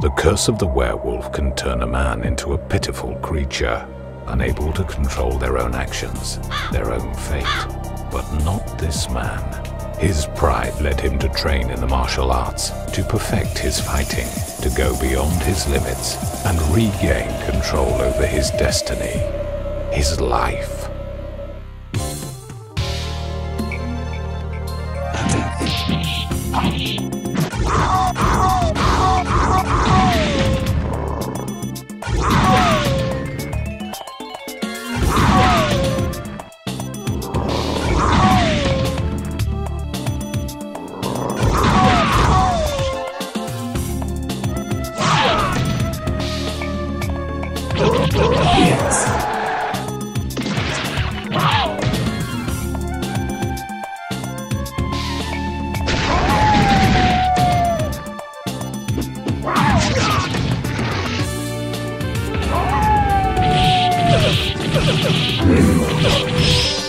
The curse of the werewolf can turn a man into a pitiful creature, unable to control their own actions, their own fate. But not this man. His pride led him to train in the martial arts, to perfect his fighting, to go beyond his limits, and regain control over his destiny, his life. Yes.